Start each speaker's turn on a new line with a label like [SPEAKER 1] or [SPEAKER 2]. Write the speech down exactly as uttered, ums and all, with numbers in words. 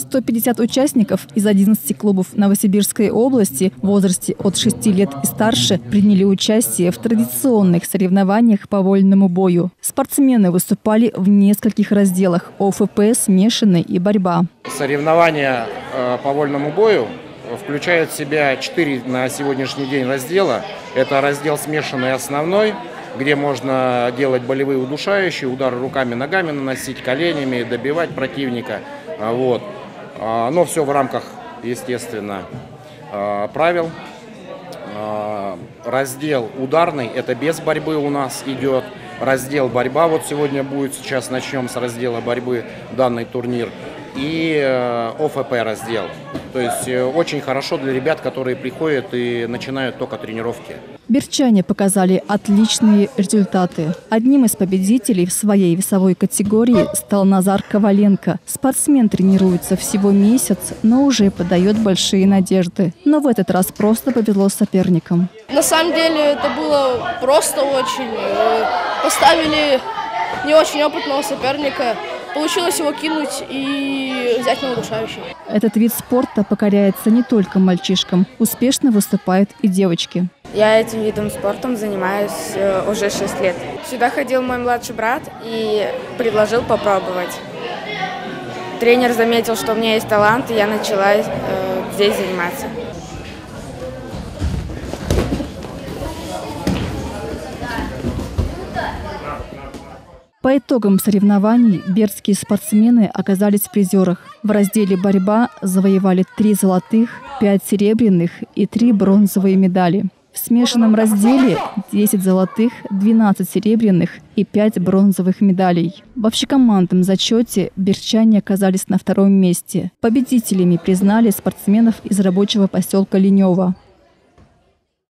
[SPEAKER 1] сто пятьдесят участников из одиннадцати клубов Новосибирской области в возрасте от шести лет и старше приняли участие в традиционных соревнованиях по вольному бою. Спортсмены выступали в нескольких разделах – ОФП, смешанный и борьба.
[SPEAKER 2] Соревнования по вольному бою включают в себя четыре на сегодняшний день раздела. Это раздел смешанный основной, где можно делать болевые удушающие, удары руками, ногами наносить, коленями, добивать противника. Вот. Но все в рамках, естественно, правил. Раздел ударный, это без борьбы у нас идет. Раздел борьба, вот сегодня будет, сейчас начнем с раздела борьбы данный турнир. И ОФП раздел. То есть очень хорошо для ребят, которые приходят и начинают только тренировки.
[SPEAKER 1] Бирчане показали отличные результаты. Одним из победителей в своей весовой категории стал Назар Коваленко. Спортсмен тренируется всего месяц, но уже подает большие надежды. Но в этот раз просто повезло соперникам.
[SPEAKER 3] На самом деле это было просто очень. Поставили не очень опытного соперника. Получилось его кинуть и взять на удушающий.
[SPEAKER 1] Этот вид спорта покоряется не только мальчишкам. Успешно выступают и девочки.
[SPEAKER 4] Я этим видом спорта занимаюсь уже шесть лет. Сюда ходил мой младший брат и предложил попробовать. Тренер заметил, что у меня есть талант, и я начала э, здесь заниматься.
[SPEAKER 1] По итогам соревнований бердские спортсмены оказались в призерах. В разделе «Борьба» завоевали три золотых, пять серебряных и три бронзовые медали. В смешанном разделе десять золотых, двенадцать серебряных и пять бронзовых медалей. В общекомандном зачете бирчане оказались на втором месте. Победителями признали спортсменов из рабочего поселка Ленева.